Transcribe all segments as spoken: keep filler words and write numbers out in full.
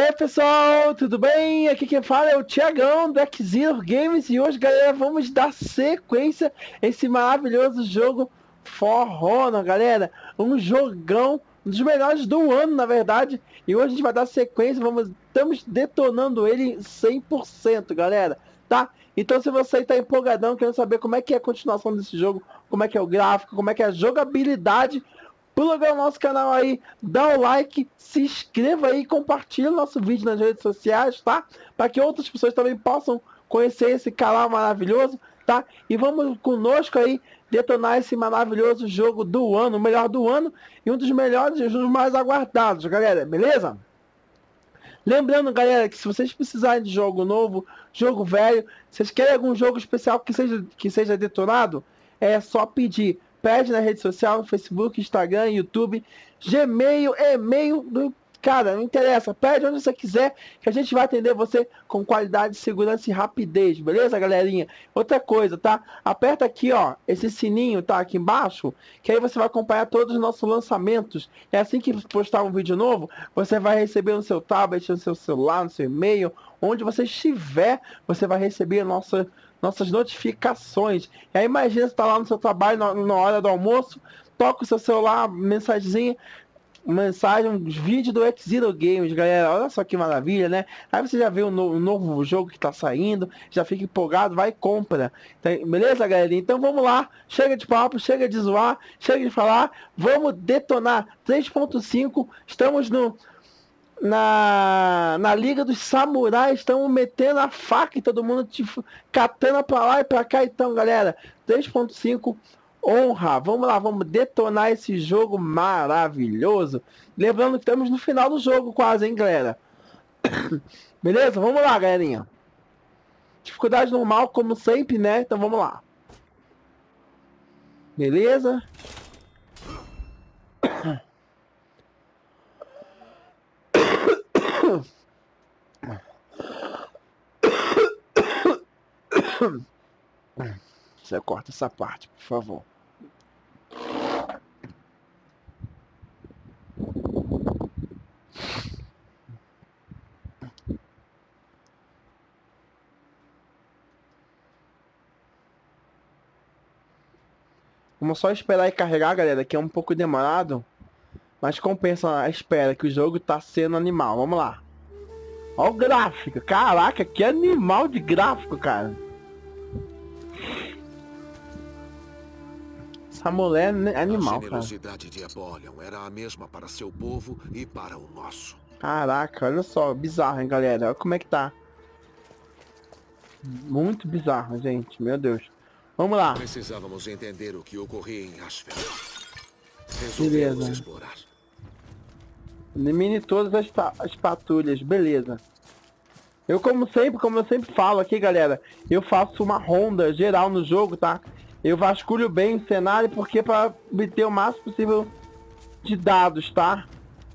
aí pessoal, tudo bem? Aqui quem fala é o Thiagão do Xero Games e hoje, galera, vamos dar sequência a esse maravilhoso jogo For Honor, galera. Um jogão, um dos melhores do ano, na verdade. E hoje a gente vai dar sequência, vamos, estamos detonando ele cem por cento, galera, tá? Então se você está empolgadão, querendo saber como é que é a continuação desse jogo, como é que é o gráfico, como é que é a jogabilidade, pula no nosso canal aí, dá o like, se inscreva aí e compartilha o nosso vídeo nas redes sociais, tá? Para que outras pessoas também possam conhecer esse canal maravilhoso, tá? E vamos conosco aí detonar esse maravilhoso jogo do ano, o melhor do ano e um dos melhores e um dos mais aguardados, galera, beleza? Lembrando, galera, que se vocês precisarem de jogo novo, jogo velho, vocês querem algum jogo especial que seja, que seja detonado, é só pedir. Pede na rede social, no Facebook, Instagram, YouTube, Gmail, e-mail, do... cara, não interessa, pede onde você quiser, que a gente vai atender você com qualidade, segurança e rapidez, beleza, galerinha? Outra coisa, tá? Aperta aqui, ó, esse sininho, tá? Aqui embaixo, que aí você vai acompanhar todos os nossos lançamentos. É assim que postar um vídeo novo, você vai receber no seu tablet, no seu celular, no seu e-mail, onde você estiver, você vai receber a nossa... nossas notificações. E aí imagina você tá lá no seu trabalho na, na hora do almoço, toca o seu celular, mensagenzinha, mensagem, um vídeo do Xero Games, galera, olha só que maravilha, né? Aí você já vê o no, novo jogo que tá saindo, já fica empolgado, vai e compra. Então, beleza, galera? Então vamos lá, chega de papo, chega de zoar, chega de falar, vamos detonar três ponto cinco, estamos no Na, na Liga dos Samurais, estão metendo a faca e todo mundo tipo, catando pra lá e pra cá. Então, galera, três ponto cinco, honra. Vamos lá, vamos detonar esse jogo maravilhoso. Lembrando que estamos no final do jogo quase, hein, galera. Beleza? Vamos lá, galerinha. Dificuldade normal, como sempre, né? Então vamos lá. Beleza? Você corta essa parte, por favor. Vamos só esperar e carregar, galera, que é um pouco demorado, mas compensa a espera, que o jogo tá sendo animal. Vamos lá. Olha o gráfico. Caraca, que animal de gráfico, cara. Essa mulher é animal, cara. A generosidade de Apollyon era a mesma para seu povo e para o nosso. Caraca, olha só, bizarro, hein, galera. Olha como é que tá. Muito bizarro, gente. Meu Deus. Vamos lá. Precisávamos entender o que ocorria em Ashfeld. Resolvemos Beleza. explorar. Elimine todas as, as patrulhas, beleza. Eu como sempre, como eu sempre falo aqui, galera, eu faço uma ronda geral no jogo, tá? Eu vasculho bem o cenário porque para obter o máximo possível de dados, tá?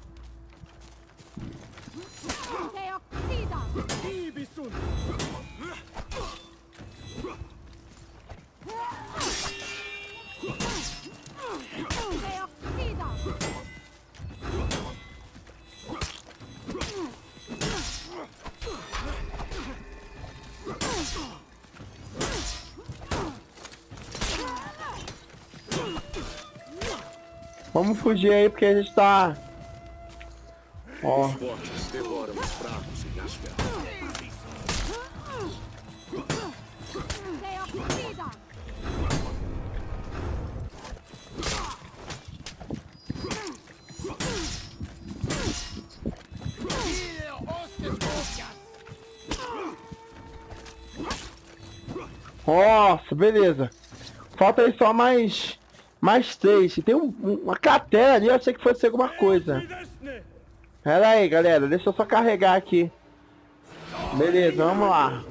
Vamos fugir aí porque a gente tá... Ó. Os fortes devoram os fracos em Ashfeld. Nossa, beleza. Falta aí só mais... Mais três. Tem um, uma cratera ali, eu achei que fosse alguma coisa. Pera aí, galera. Deixa eu só carregar aqui. Beleza, vamos lá.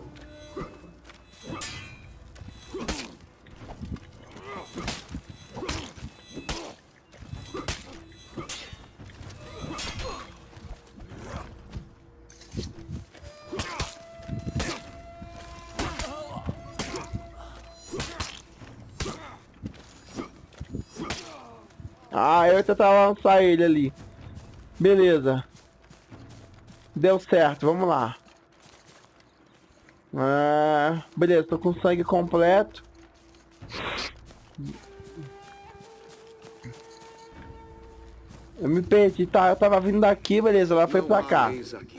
Ah, eu ia tentar lançar ele ali. Beleza. Deu certo, vamos lá. Ah, beleza, tô com sangue completo. Eu me perdi, tá? Eu tava vindo daqui, beleza, ela foi pra cá.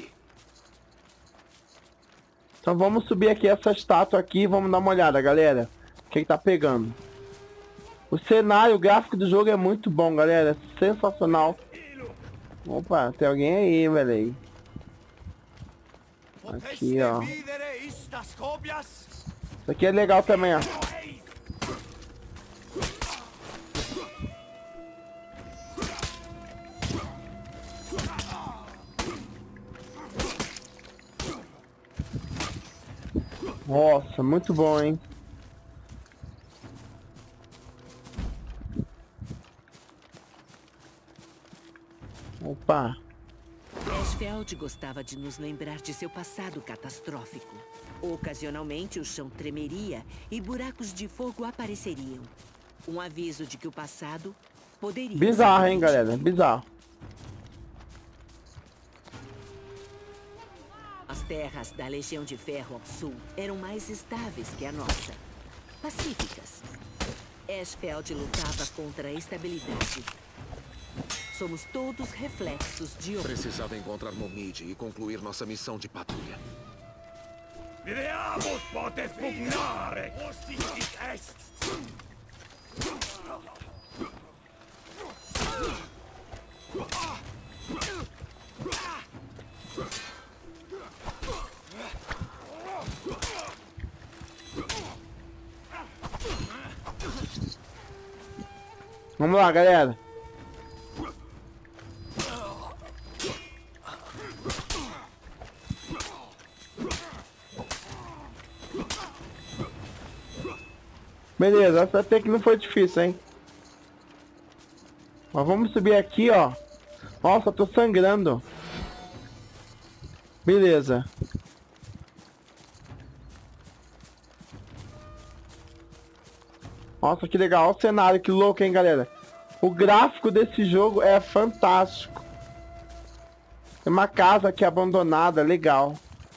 Então vamos subir aqui essa estátua aqui e vamos dar uma olhada, galera. O que que tá pegando? O cenário, o gráfico do jogo é muito bom, galera. Sensacional. Opa, tem alguém aí, velho. Aqui, ó. Isso aqui é legal também, ó. Nossa, muito bom, hein? Opa. Esfeld gostava de nos lembrar de seu passado catastrófico. Ocasionalmente o chão tremeria e buracos de fogo apareceriam. Um aviso de que o passado poderia... Bizarro, hein, galera? Bizarro. As terras da Legião de Ferro ao sul eram mais estáveis que a nossa. Pacíficas. Esfeld lutava contra a estabilidade. Somos todos reflexos de... Precisava encontrar Momide e concluir nossa missão de patrulha. Videamos potes pugnare! Est! Vamos lá, galera. Beleza, essa até que não foi difícil, hein? Mas vamos subir aqui, ó. Nossa, tô sangrando. Beleza. Nossa, que legal. Olha o cenário, que louco, hein, galera? O gráfico desse jogo é fantástico. Tem uma casa aqui abandonada, legal.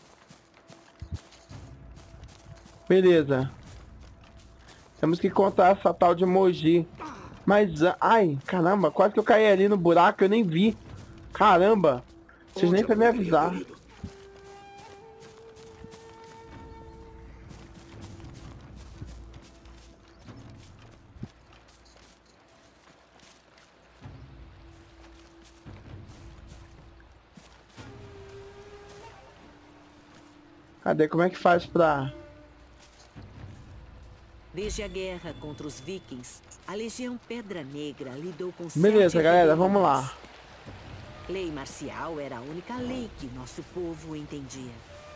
Beleza. Temos que encontrar essa tal de Moji. Mas, ai, caramba, quase que eu caí ali no buraco, eu nem vi. Caramba, vocês nem pra me avisar. Cadê? Como é que faz pra... Desde a guerra contra os vikings, a Legião Pedra Negra lidou com... Beleza, galera, vamos lá. Lei marcial era a única lei que nosso povo entendia.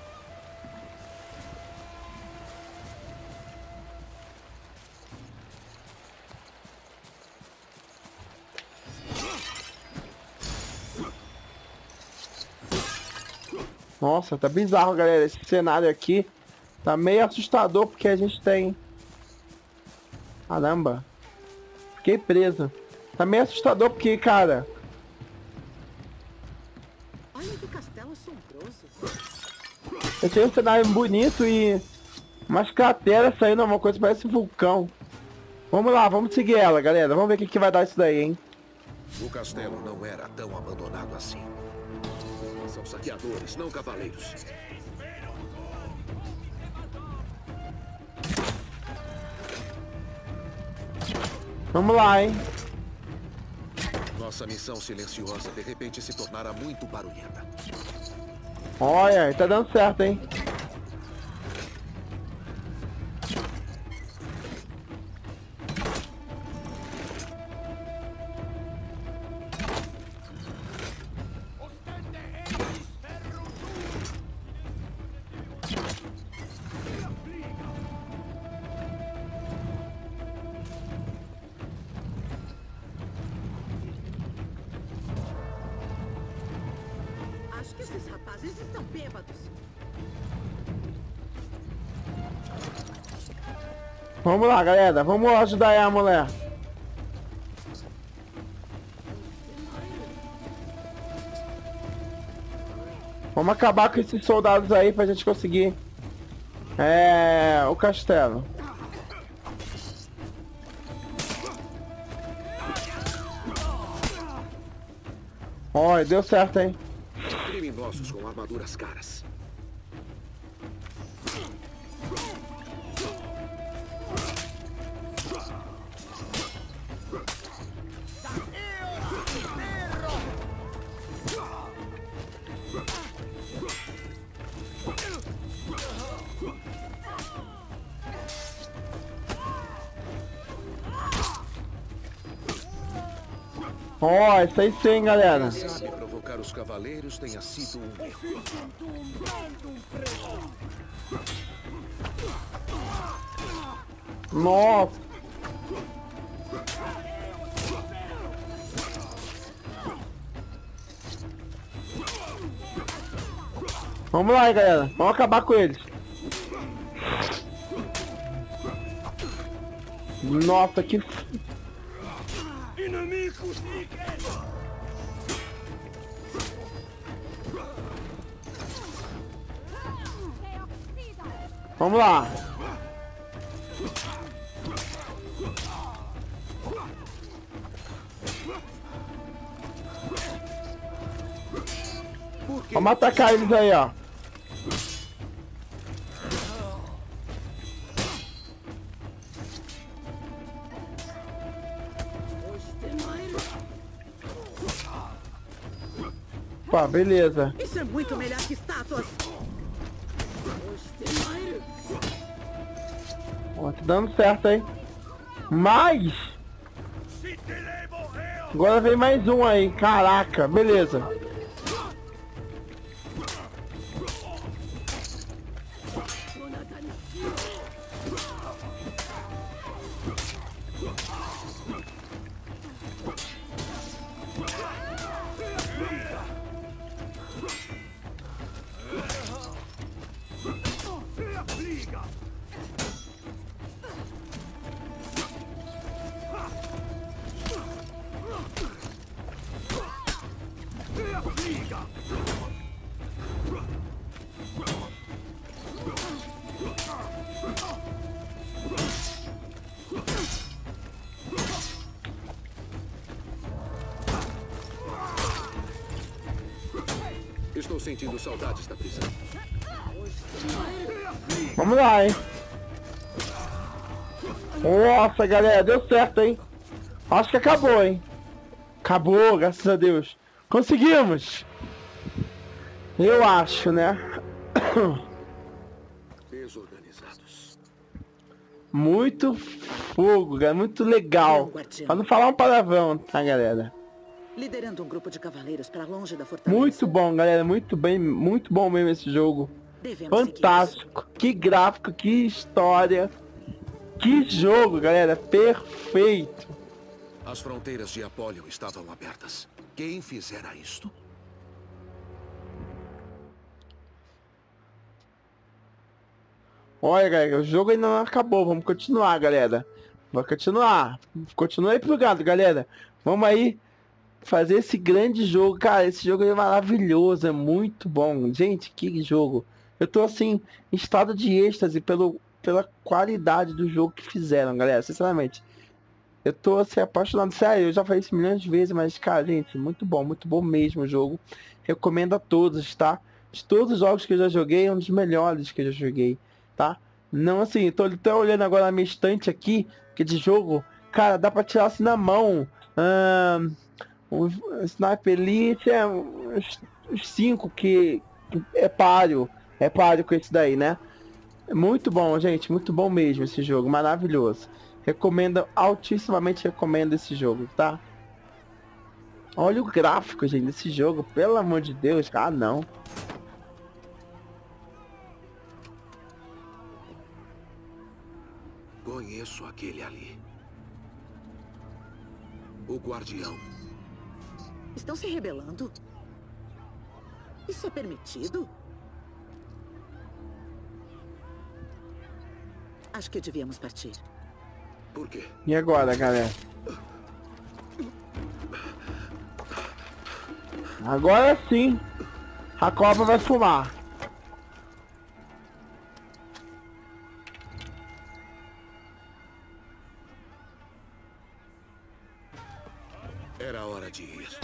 Nossa, tá bizarro, galera. Esse cenário aqui tá meio assustador porque a gente tem... Caramba. Fiquei preso. Tá meio assustador porque, cara... Olha que castelo assombroso. Eu tenho um cenário bonito e... umas crateras saindo, uma coisa que parece um vulcão. Vamos lá, vamos seguir ela, galera. Vamos ver o que, que vai dar isso daí, hein? O castelo não era tão abandonado assim. São saqueadores, não cavaleiros. Vamos lá, hein? Nossa missão silenciosa de repente se tornara muito barulhenta. Olha, tá dando certo, hein? Acho que esses rapazes estão bêbados. Vamos lá, galera. Vamos ajudar aí a mulher. Vamos acabar com esses soldados aí pra gente conseguir é, o castelo. Olha, deu certo, hein? Criminosos com armaduras caras. Ó, oh, isso aí sim, galera. Quem sabe provocar os cavaleiros tenha sido um erro. Nossa. Vamos lá, galera. Vamos acabar com eles. Nossa, que... Inimigos. Vamos lá. Vamos atacar eles aí, ó. Pá, beleza. Isso é muito melhor que estátuas. Ó, tá dando certo, hein? Mas... agora vem mais um aí. Caraca, beleza. Estou sentindo saudades da prisão. Vamos lá, hein? Nossa, galera, deu certo, hein? Acho que acabou, hein? Acabou, graças a Deus. Conseguimos! Eu acho, né? Desorganizados. Muito fogo, galera. Muito legal. Pra não falar um palavrão, tá, galera? Liderando um grupo de cavaleiros para longe da fortaleza. Muito bom, galera. Muito bem, muito bom mesmo esse jogo. Devemos fantástico. Que gráfico, que história. Que jogo, galera. Perfeito. As fronteiras de Apollyon estavam abertas. Quem fizera isto? Olha, galera, o jogo ainda não acabou. Vamos continuar, galera. Vamos continuar. Continua aí plugado, galera. Vamos aí fazer esse grande jogo. Cara, esse jogo é maravilhoso. É muito bom. Gente, que jogo. Eu tô, assim, em estado de êxtase pelo, pela qualidade do jogo que fizeram, galera. Sinceramente. Eu tô, assim, apaixonado. Sério, eu já falei isso milhões de vezes, mas, cara, gente, muito bom. Muito bom mesmo o jogo. Recomendo a todos, tá? De todos os jogos que eu já joguei, é um dos melhores que eu já joguei, tá? Não, assim, tô até olhando agora na minha estante aqui, que de jogo, cara, dá pra tirar assim na mão. Ahn... Um, Sniper Elite é uns, uns cinco que, que é páreo. É páreo com esse daí, né? É muito bom, gente. Muito bom mesmo esse jogo. Maravilhoso. Recomendo, altissimamente recomendo esse jogo, tá? Olha o gráfico, gente, desse jogo. Pelo amor de Deus. Ah, não. Conheço aquele ali. O guardião. Estão se rebelando? Isso é permitido? Acho que devíamos partir. Por quê? E agora, galera? Agora sim. A cobra vai fumar. Era hora de ir.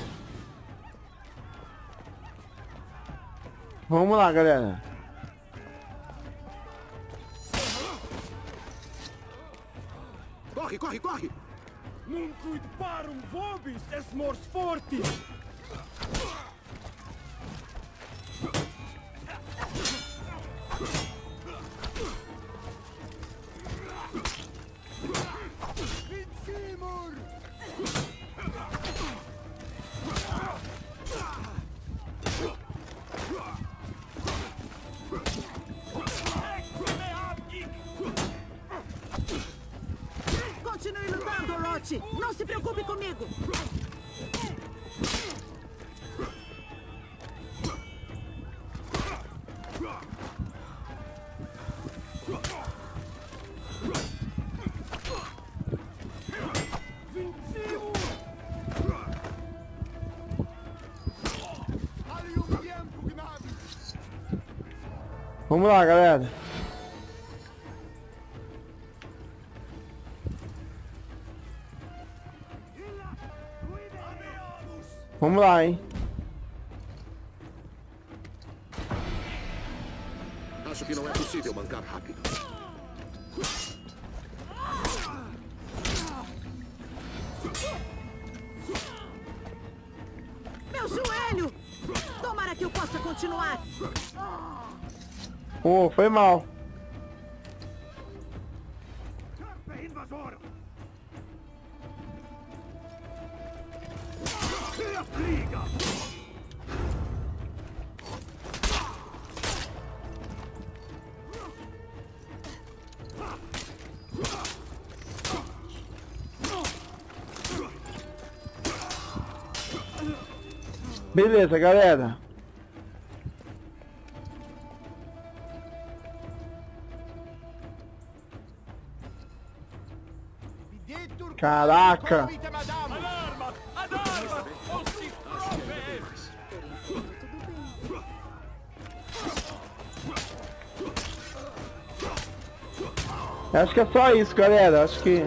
Vamos lá, galera. Corre, corre, corre! Num cuidaram vobis es mors fortis! Vincimur! Continue lutando, Orochi. Não se preocupe comigo. Vamos lá, galera. Vamos lá, hein. Acho que não é possível mancar rápido. Meu joelho! Tomara que eu possa continuar. Oh, foi mal. Carpe invasor! Liga! Beleza, galera. Caraca. Alarma! Alarma! Ossi prove! Acho que é só isso, galera. Acho que...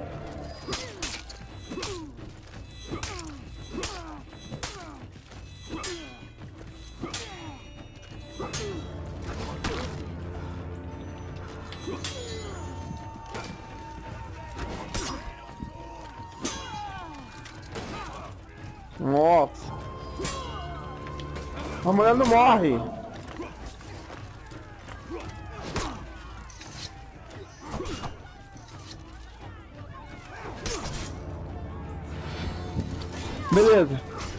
Nossa. A mulher não morre. Beleza.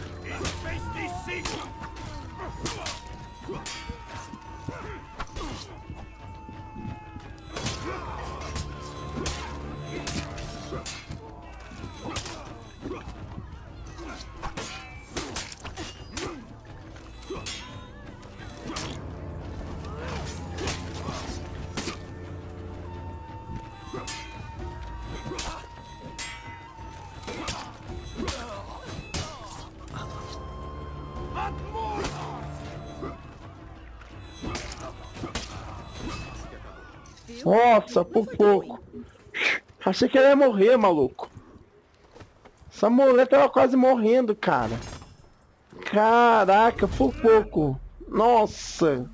Nossa, por pouco. Achei que ela ia morrer, maluco. Essa mulher tava quase morrendo, cara. Caraca, por pouco. Nossa.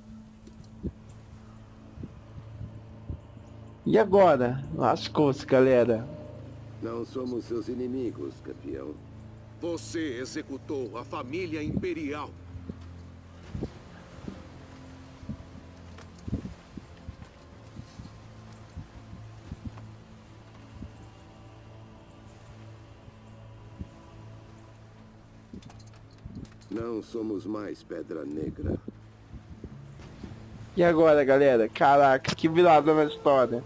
E agora? Lascou-se, galera. Não somos seus inimigos, campeão. Você executou a família imperial. Não somos mais Pedra Negra. E agora, galera? Caraca, que virada na história.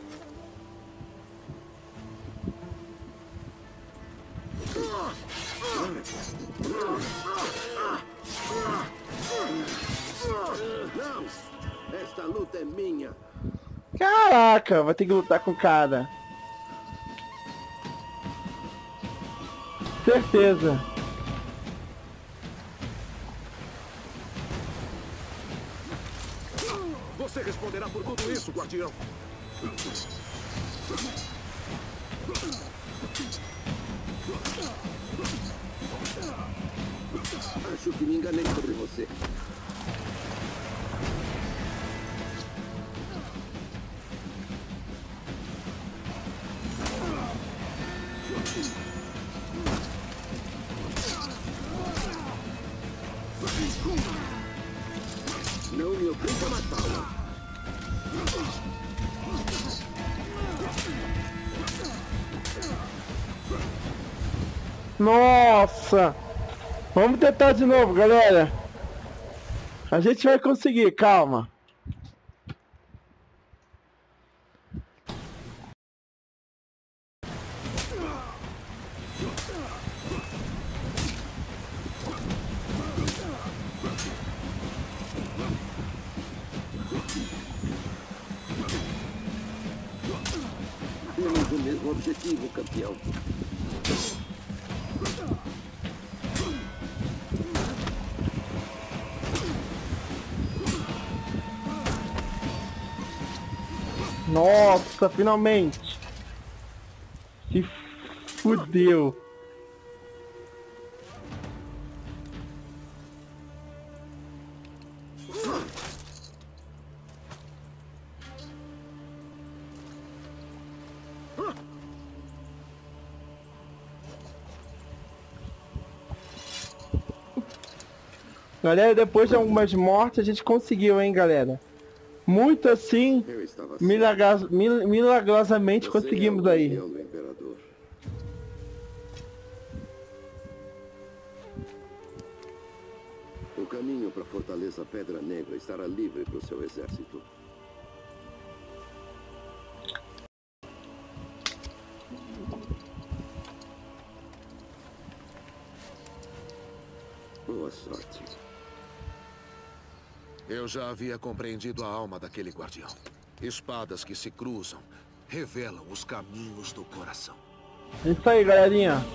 Não! Esta luta é minha. Caraca, vai ter que lutar com o cara. Certeza. Você responderá por tudo isso, guardião. Acho que me enganei sobre você. Não me obrigue a matá-la. Nossa! Vamos tentar de novo, galera. A gente vai conseguir, calma. Temos o mesmo objetivo, campeão. Nossa, finalmente. Se fudeu. Galera, depois de algumas mortes a gente conseguiu, hein, galera. Muito assim, Eu estava milagros, mil, milagrosamente Você conseguimos é o aí. guardião do imperador. O caminho para a Fortaleza Pedra Negra estará livre para o seu exército. Boa sorte. Eu já havia compreendido a alma daquele guardião. Espadas que se cruzam revelam os caminhos do coração. É isso aí, galerinha.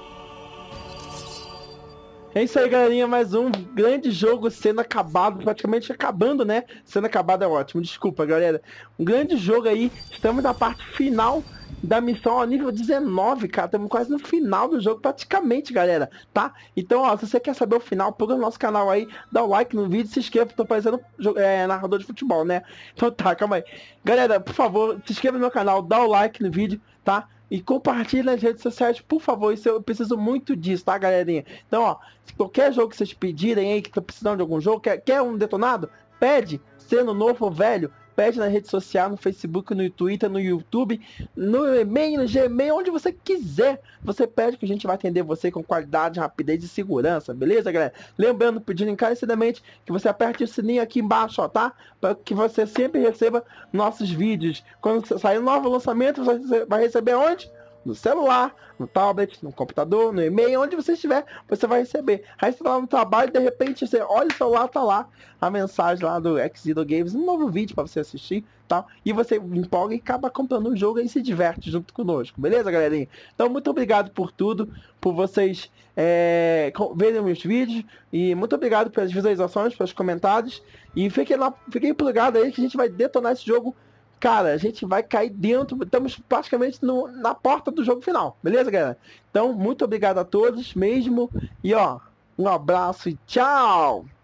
É isso aí, galerinha. Mais um grande jogo sendo acabado, praticamente acabando, né? Sendo acabado é ótimo, desculpa, galera. Um grande jogo aí. Estamos na parte final da missão, ó, nível dezenove, cara. Estamos quase no final do jogo, praticamente, galera, tá? Então, ó, se você quer saber o final, pula no nosso canal aí, dá o like no vídeo, se inscreva, tô parecendo é, narrador de futebol, né? Então tá, calma aí. Galera, por favor, se inscreva no meu canal, dá o like no vídeo, tá? E compartilhe nas redes sociais, por favor, isso eu preciso muito disso, tá, galerinha? Então, ó, se qualquer jogo que vocês pedirem aí, que tá precisando de algum jogo, quer, quer um detonado, pede, sendo novo ou velho, pede na rede social, no Facebook, no Twitter, no YouTube, no e-mail, no Gmail, onde você quiser. Você pede que a gente vai atender você com qualidade, rapidez e segurança, beleza, galera? Lembrando, pedindo encarecidamente que você aperte o sininho aqui embaixo, ó, tá? Para que você sempre receba nossos vídeos. Quando sair um novo lançamento, você vai receber onde? No celular, no tablet, no computador, no e-mail, onde você estiver, você vai receber. Aí você tá lá no trabalho, de repente você olha o celular, tá lá a mensagem lá do Xvideos Games, um novo vídeo para você assistir, tá? E você empolga e acaba comprando o jogo e se diverte junto conosco, beleza, galerinha? Então, muito obrigado por tudo, por vocês é, verem meus vídeos, e muito obrigado pelas visualizações, pelos comentários, e fiquem lá, fiquem ligados aí que a gente vai detonar esse jogo. Cara, a gente vai cair dentro, estamos praticamente no, na porta do jogo final, beleza, galera? Então, muito obrigado a todos mesmo, e ó, um abraço e tchau!